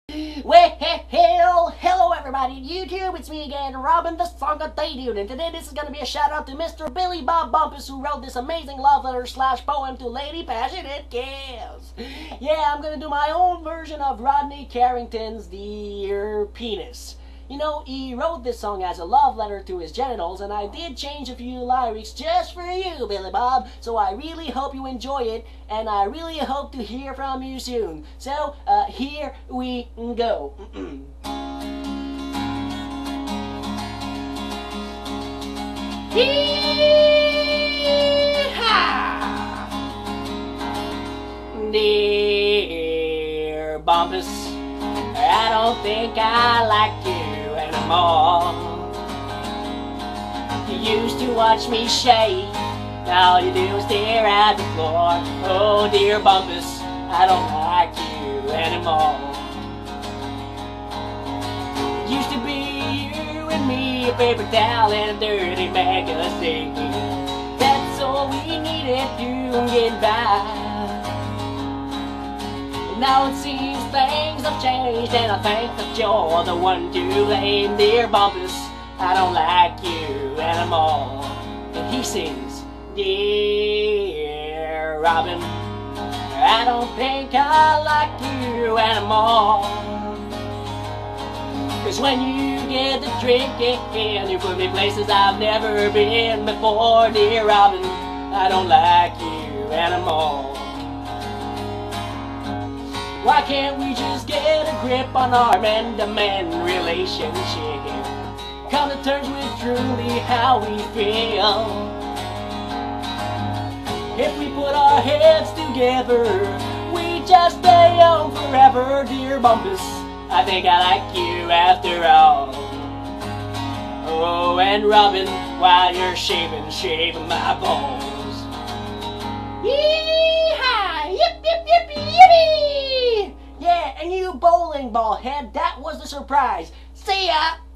Well, hello everybody on YouTube, it's me again, Robin the Song of Dude, and today this is going to be a shout out to Mr. Billy Bob Bumpus, who wrote this amazing love letter / poem to Lady Passionate Gals. Yeah, I'm going to do my own version of Rodney Carrington's Dear Penis. You know, he wrote this song as a love letter to his genitals, and I did change a few lyrics just for you, Billy Bob, so I really hope you enjoy it, and I really hope to hear from you soon. So, here we go. Yee-haw! Dear Bumpus, I don't think I like you anymore. You used to watch me shake, all you do is stare at the floor. Oh dear Bumpus, I don't like you anymore. Used to be you and me, a paper towel and a dirty magazine. That's all we needed to get by. Now it seems things have changed, and I think that you're the one to blame. Dear Bumpus, I don't like you anymore. And he sings, Dear Robin, I don't think I like you anymore. 'Cause when you get to drinking, you put me places I've never been before. Dear Robin, I don't like you anymore. Why can't we just get a grip on our man-to-man relationship? Come to terms with truly how we feel. If we put our heads together, we just stay on forever. Dear Bumpus, I think I like you after all. Oh, and Robin, while you're shaving my balls. Yee-haw! Yip, yip, yip, yippee! Yeah, and you bowling ball head, that was the surprise. See ya!